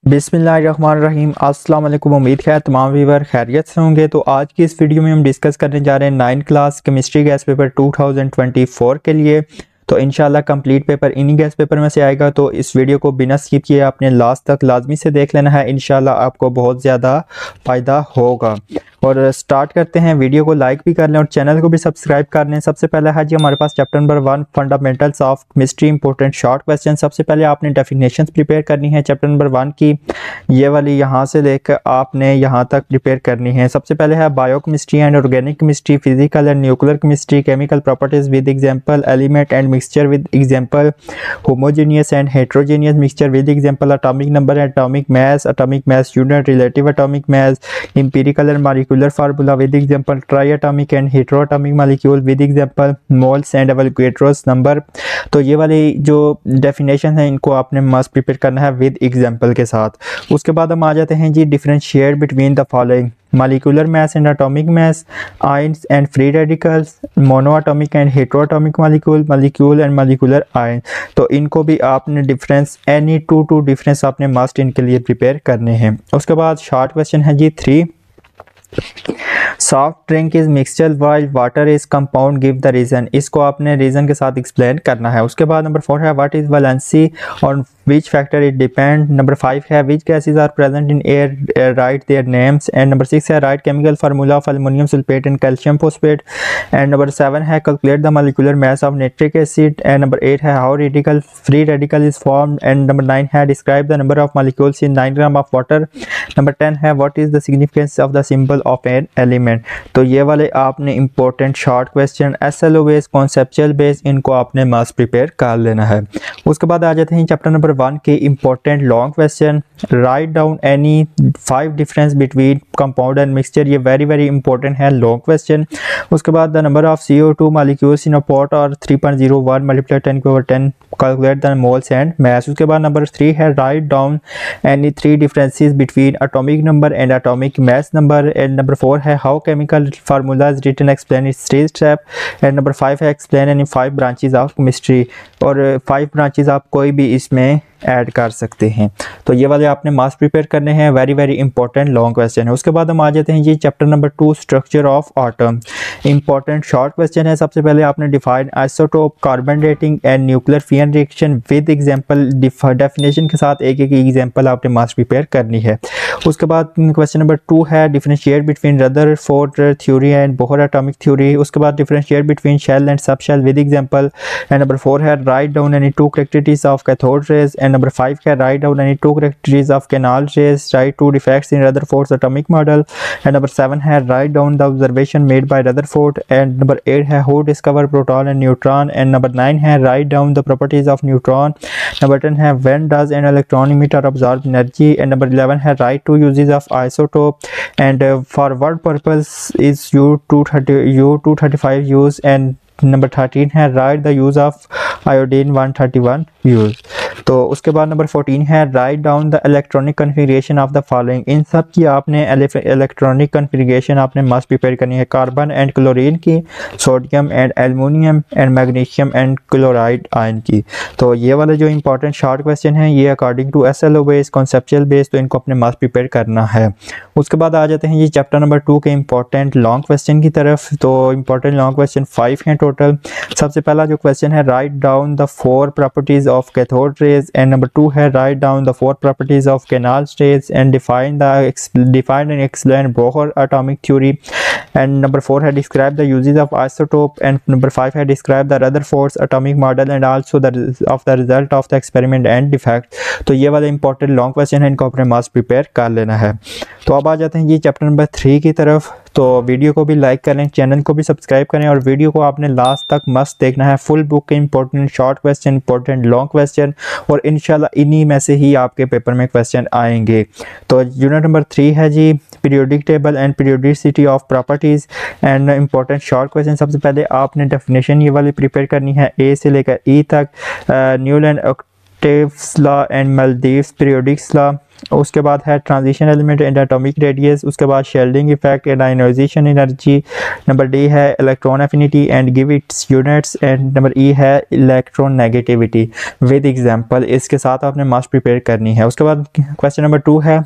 बिस्मिल्लाहिर्रहमानिर्रहीम। अस्सलाम वालेकुम। उम्मीद है तमाम व्यूअर खैरियत से होंगे। तो आज की इस वीडियो में हम डिस्कस करने जा रहे हैं 9th class chemistry gas paper 2024 के लिए। तो इंशाल्लाह कंप्लीट पेपर इन्हीं गैस पेपर में से आएगा। तो इस वीडियो को बिना स्किप किए आपने लास्ट तक लाजमी से देख लेना है। इंशाल्लाह आपको बहुत ज़्यादा फ़ायदा होगा। और स्टार्ट करते हैं। वीडियो को लाइक भी कर लें और चैनल को भी सब्सक्राइब कर लें। सबसे पहला है जी हमारे पास chapter number 1 fundamentals of chemistry important short question. सबसे पहले आपने डेफिनेशंस प्रिपेयर करनी है चैप्टर नंबर 1 की। ये वाली यहाँ से लेकर आपने यहाँ तक प्रिपेयर करनी है। सबसे पहले है biochemistry and organic chemistry, physical and nuclear chemistry, chemical properties with example, element and mixture with example, homogeneous and heterogeneous mixture with example, atomic number and atomic mass unit, relative atomic mass, empirical and molecular formula with example, triatomic and heteroatomic molecule with example, moles and Avogadro's number. तो ये वाली जो definition है इनको आपने must prepare करना है with example के साथ। उसके बाद हम आ जाते हैं जी differentiate between the following molecular mass and atomic mass, ions and free radicals, monoatomic and heteroatomic molecule and molecular ion। तो इनको भी आपने डिफरेंस एनी टू डिफरेंस आपने मस्ट इनके लिए प्रिपेयर करने हैं। उसके बाद शॉर्ट क्वेश्चन है जी 3, soft drink is mixture while water is compound, give the reason. इसको आपने रीजन के साथ एक्सप्लेन करना है। उसके बाद नंबर 4 है व्हाट इज वैलेंसी और which factor it depend। Number 5 है which gases are present in air, write their names। and number 6 है write chemical formula of aluminum sulfate and calcium phosphate। and number 7 है calculate the molecular mass of nitric acid। and number 8 है how radical free radical is formed। and number 9 है describe the number of molecules in 9 gram of water। Number 10 है what is the significance of the symbol of an element। तो ये वाले आपने important short question SLO base, conceptual base, इनको आपने must prepare कर लेना है। उसके बाद आ जाते हैं चैप्टर नंबर 1 के important long question. Write down any 5 difference between compound and mixture. ये वेरी इंपॉर्टेंट है लॉन्ग क्वेश्चन। उसके बाद the number of CO2 molecules in a pot और 3.01 multiply 10⁻10 calculate the moles and mass. उसके बाद number 3 है write down any 3 differences between atomic number and atomic mass number. And number 4 है how chemical formula is written, explain its 3 step. And number 5 है explain any 5 branches of chemistry. और 5 branches आप कोई भी इसमें ऐड कर सकते हैं। तो ये वाले आपने मास प्रिपेयर करने हैं। वेरी इंपॉर्टेंट लॉन्ग क्वेश्चन है। उसके बाद हम आ जाते हैं जी chapter number 2 structure of atom. Important short question है। सबसे पहले आपने define isotope, carbon dating and nuclear fission reaction with example, definition के साथ एक एग्जांपल आपने मास प्रिपेयर करनी है। उसके बाद क्वेश्चन नंबर 2 है differentiate between Rutherford theory and Bohr atomic theory. उसके बाद differentiate between shell and sub shell with example. And number 4 है write down any 2 characteristics of cathode rays. And number 5 है write down any 2 characteristics of canal rays, write 2 defects in Rutherford's atomic model. And number 7 है write down the observation made by Rutherford. And number 8 है who discover proton and neutron. And number 9 है write down the properties of neutron. Number 10 है when does an electron emit or absorb energy. And number 11 है write 2 uses of isotope and for what purpose is U235 use. And number 13 है write the use of iodine 131 use. तो उसके बाद number 14 है write down the electronic configuration of the following. इन सब की आपने इलेक्ट्रॉनिक कन्फिगरेशन आपने मस्ट प्रिपेयर करनी है। कार्बन एंड क्लोरीन की, sodium and aluminium and magnesium and chloride ion की। तो ये वाले जो इंपॉर्टेंट शॉर्ट क्वेश्चन है ये according to SLO base, conceptual base, तो इनको अपने मस्ट प्रिपेयर करना है। उसके बाद आ जाते हैं ये चैप्टर नंबर 2 के इंपॉर्टेंट लॉन्ग क्वेश्चन की तरफ। तो इंपॉर्टेंट लॉन्ग क्वेश्चन 5 हैं टोटल। सबसे पहला जो क्वेश्चन है write down the 4 properties of cathode rays. And number 2 है write down the 4 properties of canal rays and define and explain Bohr atomic theory. And number 4 है describe the uses of isotope. And number 5 है describe the Rutherford's atomic model and also of the result of the experiment and defect. तो ये वाले important long question है, इनको अपने must prepare कर लेना है। तो अब आ जाते हैं जी चैप्टर नंबर 3 की तरफ। तो वीडियो को भी लाइक करें, चैनल को भी सब्सक्राइब करें और वीडियो को आपने लास्ट तक मस्त देखना है। फुल बुक के important short question, important long question और इंशाल्लाह इन्हीं में से ही आपके पेपर में क्वेश्चन आएंगे। तो यूनिट नंबर 3 है जी periodic table and periodicity of properties and important short question. सबसे पहले आपने डेफिनेशन ये वाली प्रिपेयर करनी है A से लेकर E तक। न्यूल and octaves law and Maldives periodics law. उसके बाद है transition element and atomic radius. उसके बाद shielding effect and ionization energy. Number D है electron affinity and give its units. And number E है इलेक्ट्रॉन नेगेटिविटी विद एग्जांपल। इसके साथ आपने मस्ट प्रिपेयर करनी है। उसके बाद क्वेश्चन नंबर 2 है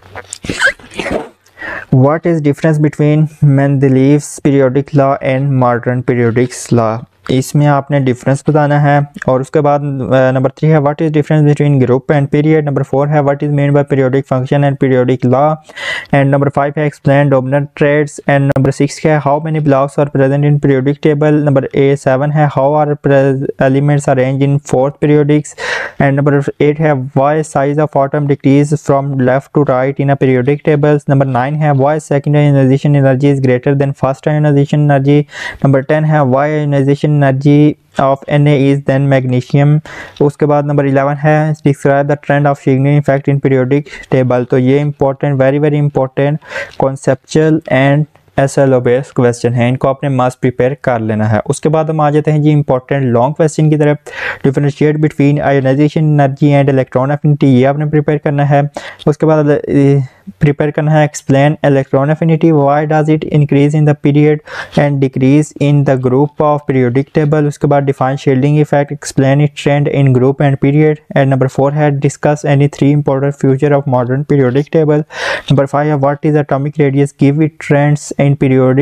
what is difference between Mendeleev's periodic law and modern periodics law. इसमें आपने डिफरेंस बताना है। और उसके बाद नंबर 3 है what is difference between group and period. Number 4 है what is mean by periodic function and periodic law. And number 5 है explain dominant trends. And number 6 है how many blocks are present in periodic table. Number 7 है how are elements arranged in fourth periodics. And number 8 है why size of atom decrease from left to right in a periodic tables. Number 9 है why secondary ionization energy is greater than first ionization energy. Number 10 है why ionization energy of Na is than magnesium. उसके बाद number 11 है describe the trend of shielding effect in periodic table. तो ये important very very important conceptual and SLO based question है, इनको आपने must prepare कर लेना है। उसके बाद हम आ जाते हैं जी इंपॉर्टेंट लॉन्ग क्वेश्चन की तरफ। Differentiate between ionization energy and electron affinity, ये आपने प्रिपेयर करना है। उसके बाद प्रिपेयर करना है explain electron affinity, why does it increase in the period and decrease in the group of periodic table. उसके बाद define shielding effect, explain it trend in group and period. And number 4 है discuss any 3 important future of modern periodic table. Number 5 है what is atomic radius, give it trends in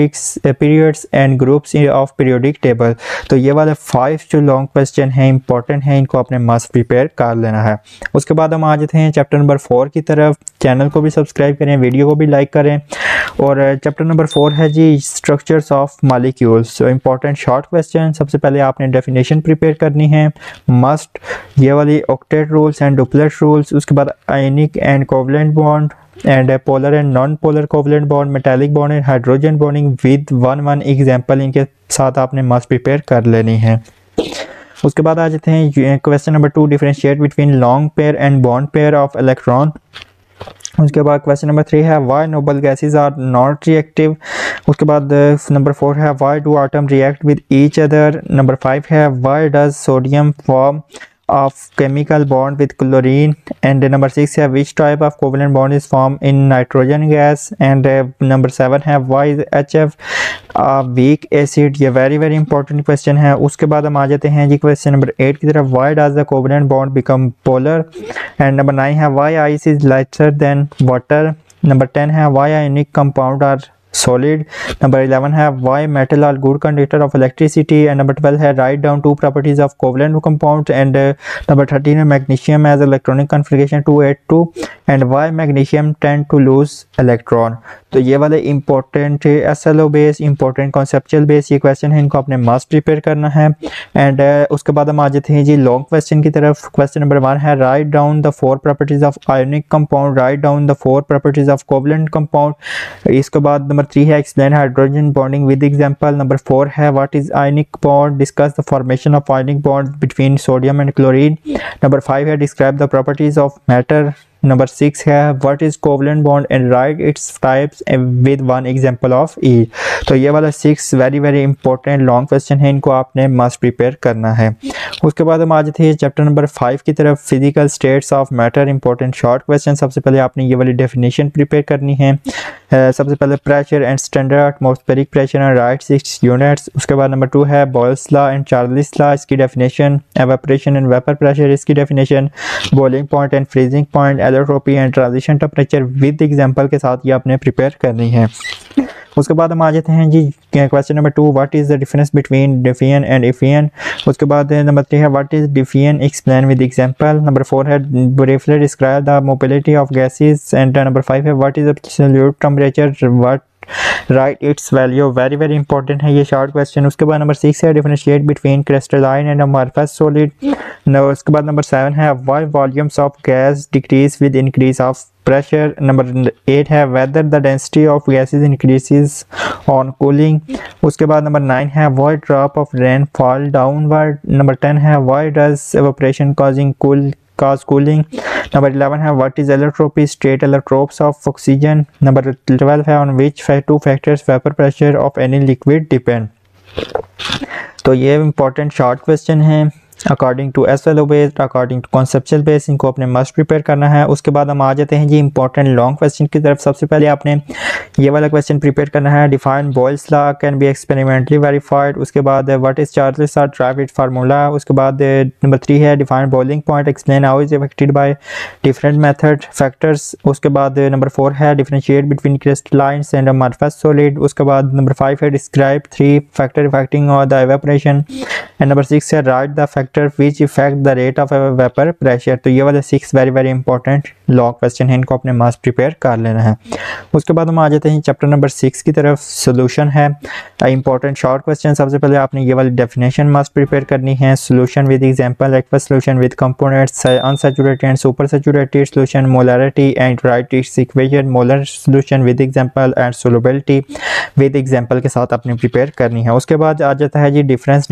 periods and groups of periodic table. तो ये वाले 5 जो long question हैं important हैं, इनको आपने मस्ट प्रिपेयर कर लेना है। उसके बाद हम आ जाते हैं चैप्टर नंबर 4 की तरफ। चैनल को भी सब्सक्राइब करें, वीडियो को भी लाइक करें। और चैप्टर नंबर 4 है जी structures of molecules. So important short question. सबसे पहले आपने डेफिनेशन प्रिपेयर करनी है मस्ट, ये वाली octet rules and duplet rules. उसके बाद ionic and covalent bond and polar and non polar covalent bond, metallic bond and hydrogen bonding with one example, इनके साथ आपने मस्ट प्रिपेयर कर लेनी है। उसके बाद आ जाते हैं question number 2, differentiate between long pair and bond pair of electron. उसके बाद क्वेश्चन नंबर 3 है why noble gases are not reactive. उसके बाद नंबर 4 है why do atom react with each other. Number 5 है why does sodium form of chemical bond with chlorine। and number 6 है which type of covalent bond is formed in nitrogen gas। and number 7 है why is HF a weak acid। ये very very important question है। उसके बाद हम आ जाते हैं जी क्वेश्चन नंबर 8 की तरफ, why does the covalent bond become polar। and number 9 है why ice is lighter than water। number 10 है why ionic compound are solid। number 11 है why metal are good conductor of electricity। and number 12 है write down 2 properties of covalent compound। and number 13 है magnesium has electronic configuration 282। and why magnesium tend to lose electron। तो ये वाले important SLO base, important conceptual base ये क्वेश्चन है, इनको आपने मस्ट प्रिपेयर करना है। एंड उसके बाद हम आ जाते हैं जी लॉन्ग क्वेश्चन की तरफ। क्वेश्चन नंबर 1 है write down the 4 properties of ionic compound, write down the 4 properties of covalent compound. इसके बाद नंबर 3 है explain hydrogen bonding with example. Number 4 है what is ionic bond, discuss the formation of ionic bond between sodium and chlorine. Number 5 है describe the properties of matter. Number 6 है what is covalent bond and write its types with one example of ई। तो ये वाला 6 very very important long question है, इनको आपने must prepare करना है। उसके बाद हम आ जाते हैं चैप्टर नंबर 5 की तरफ, physical states of matter, important short question. सबसे पहले आपने ये वाली डेफिनेशन प्रिपेयर करनी है। सबसे पहले pressure and standard atmospheric pressure and write 6 units. उसके बाद नंबर 2 है Boyle's law and Charles law, इसकी definition. Evaporation and vapour pressure, इसकी definition. Boiling point and freezing point, allotropy and transition temperature with example के साथ ये आपने prepare करनी है। उसके बाद हम आ जाते हैं जी question number 2, what is the difference between diffusion and effusion. उसके बाद नंबर 3 है what is diffusion, explain with example. Number 4 है briefly describe the mobility of gases. And number 5 है what is the absolute temperature, what write its value, very very important है ये short question. उसके बाद number 6 है differentiate between crystalline and amorphous solid. उसके बाद number 7 है why volumes of gas decrease with increase of pressure। number 8 है whether the density of gases increases on cooling। उसके बाद नंबर 9 है why drop of rain fall downward। number 10 है why does evaporation cause cooling। number 11 है what is allotropy, state allotropes of oxygen। number 12 है on which 2 factors vapor pressure of any liquid depend। तो ये important short question है। According to SLO based, according to conceptual base, इनको अपने must prepare करना है। उसके बाद हम आ जाते हैं जी इंपॉर्टेंट लॉन्ग क्वेश्चन की तरफ। सबसे पहले आपने ये वाला क्वेश्चन प्रिपेयर करना है, define Boyle's law can be experimentally verified. उसके बाद what is Charles derived formula. उसके बाद नंबर 3 है define boiling point, explain how is affected by different method factors. उसके बाद नंबर 4 है differentiate between crystallines and amorphous solid. उसके बाद नंबर 5 है describe 3 factor affecting on the evaporation and number 6 है write the factor which affect the rate of vapour pressure. तो ये वाले 6 वेरी इंपॉर्टेंट लॉन्ग क्वेश्चन है, इनको अपने मस्ट प्रिपेयर कर लेना है। उसके बाद हम आ जाते हैं चैप्टर नंबर 6 की तरफ। सोल्यूशन है इंपॉर्टेंट शॉर्ट क्वेश्चन। सबसे पहले आपने ये वाली डेफिनेशन मस्ट प्रिपेयर करनी है। Solution with example, aqueous solution with components, unsaturated and super saturated solution, molarity and write its equation, molar solution with example and solubility with example के साथ आपने प्रिपेयर करनी है। उसके बाद आ जाता है जी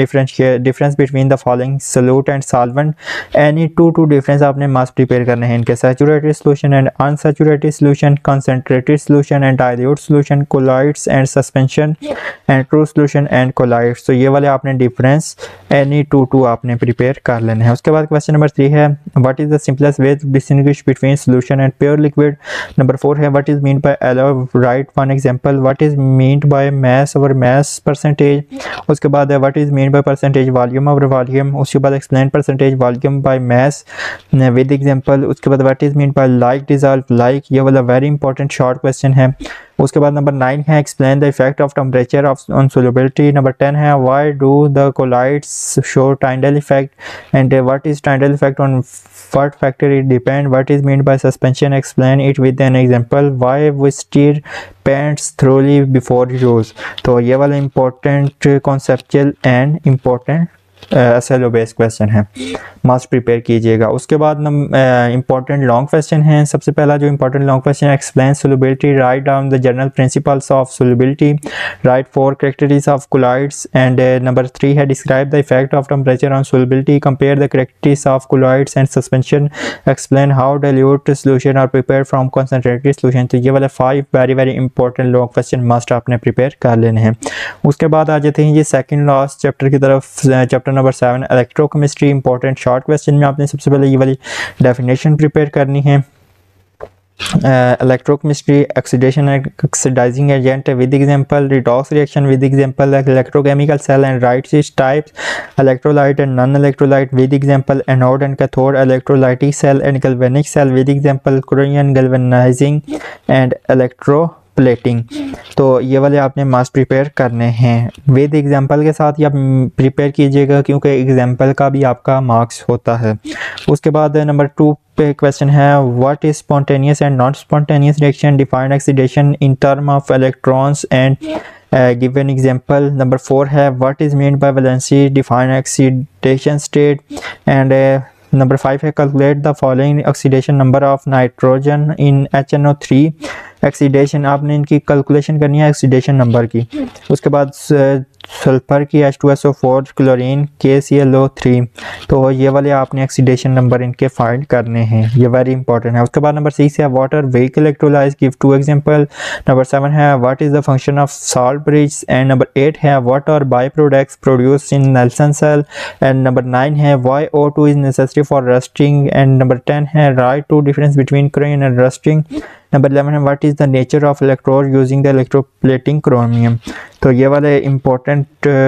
difference between the following solute and solvent. Any two difference आपने मस्ट प्रिपेयर करने हैं इनके, saturated solution and unsaturated solution, concentrated solution and dilute solution, colloids and suspension and true solution and colloids. तो ये वाले आपने डिफरेंस एनी टू आपने prepare कर लेने हैं। उसके बाद क्वेश्चन नंबर 3 है what is the simplest way to distinguish between solution and pure liquid. Number 4 है what is mean by alloy, write one example, what is mean by mass over mass percentage. उसके बाद है what is mean by percentage volume over volume. उसके बाद explain percentage volume by mass with example. उसके बाद what is mean by like dissolve like, ये वाला very important short question है। उसके बाद नंबर 9 है explain the effect of temperature on solubility. Number 10 है why do the colloids show tidal effect and what is tidal effect on what factor it depend, what is meant by suspension, explain it with an example, why we steer pants thoroughly before use। तो ये वाला important conceptual and important SLO based question है, must prepare कीजिएगा। उसके बाद important long question है। सबसे पहला जो इंपॉर्टेंट लॉन्ग क्वेश्चन है explain solubility, write down the general principles of solubility, write 4 characteristics of colloids and number 3 है describe the effect of temperature on solubility, compare the characteristics of colloids and suspension, explain how dilute solution are prepared from concentrated solution. तो ये वाले 5 very important long question must आपने prepare कर लेने हैं। उसके बाद आ जाते हैं ये सेकंड लास्ट चैप्टर की तरफ, chapter number 7 electrochemistry. Important short question में आपने सबसे पहले ये वाली डेफिनेशन प्रिपेयर करनी है। Electrochemistry oxidation oxidizing agent with example, redox reaction with example, electrochemical cell and write types, electrolyte and non electrolyte with example, anode and cathode, electrolytic cell and galvanic cell with example, corrosion galvanizing and electroplating. तो ये वाले आपने must prepare करने हैं with example के साथ ही आप prepare कीजिएगा क्योंकि एग्जांपल का भी आपका मार्क्स होता है। उसके बाद नंबर 2 पे क्वेश्चन है what is spontaneous and non spontaneous reaction, define oxidation in term of electrons and give an example. Number 4 है what is mean by valency, define oxidation state and number 5 है calculate the following oxidation number of nitrogen in HNO3। Oxidation आपने इनकी calculation करनी है oxidation number की। उसके बाद sulphur की H2SO4, क्लोरीन KClO3। तो ये वाले आपने ऑक्सीडेशन नंबर इनके फाइंड करने हैं, ये वेरी इंपॉर्टेंट है। उसके बाद नंबर 6 है water weak electrolytes, give 2 example. Number 7 है what is the function of salt bridge and number 8 है what are by products produce in Nelson cell and number 9 है why O2 is necessary for rusting and number 10 है write 2 difference between chromium and rusting. Number 11 है what is the nature of electrode using the electroplating chromium. तो ये वाले important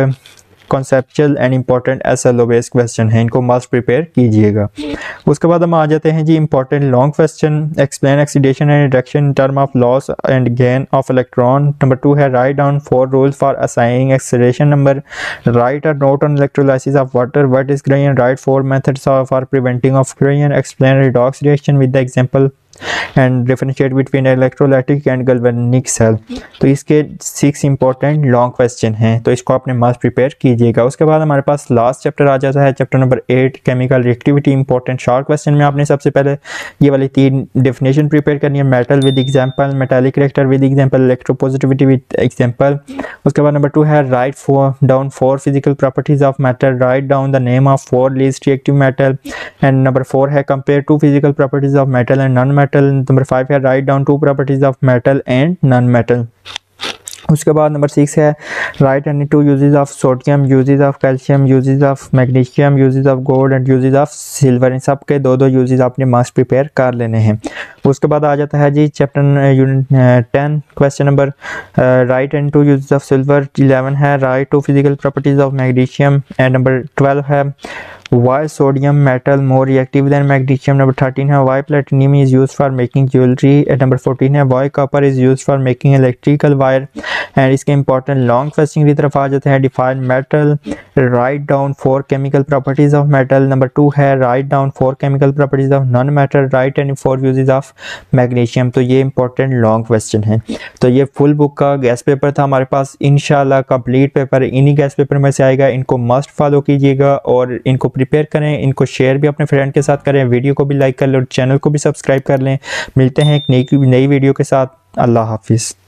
conceptual and important SLO based question है, इनको must prepare कीजिएगा। उसके बाद हम आ जाते हैं जी important long question, explain oxidation and reduction in term of loss and gain of electron. Number 2 है write down 4 rules for assigning oxidation number, write a note on electrolysis of water, what is chromium, write 4 methods for preventing of chromium, explain redox reaction with the example and differentiate between electrolytic and galvanic cell. तो इसके 6 important long question हैं, तो इसको आपने must prepare कीजिएगा। उसके बाद हमारे पास लास्ट चैप्टर आ जाता है, chapter number 8 chemical reactivity. Important short question में आपने सबसे पहले ये वाली 3 डेफिनेशन प्रिपेयर करनी है, metal with example, metallic reactor with example, electropositivity with example. उसके बाद नंबर 2 है write down 4 physical properties of metal, write down the name of 4 least reactive metal and number 4 है compare 2 physical properties of metal and non metal. Number 5 है write down 2 properties of metal and non metal. उसके बाद number 6 है write any two uses of sodium, uses of calcium, uses of magnesium, uses of gold and uses of silver. इन सब के 2-2 uses आपने marks prepare कर लेने हैं। उसके बाद आ जाता है जी chapter unit 10 question number write any two uses of silver. 11 है write two physical properties of magnesium and number 12 है why sodium metal more reactive than magnesium। number 13 है why platinum is used for making jewelry। and number 14 है why copper is used for making electrical wire। And इसके important long question की तरफ आ जाते हैं। Define metal, write down 4 chemical properties of metal. Number 2 है write down 4 chemical properties of non metal, write any 4 uses of magnesium. तो ये important long question है। तो ये फुल बुक का गैस पेपर था हमारे पास। इंशाल्लाह कंप्लीट पेपर इन्हीं गैस पेपर में से आएगा। इनको मस्ट फॉलो कीजिएगा और इनको प्रिपेयर करें, इनको शेयर भी अपने फ्रेंड के साथ करें, वीडियो को भी लाइक कर लें और चैनल को भी सब्सक्राइब कर लें। मिलते हैं एक नई वीडियो के साथ। अल्लाह हाफिज़।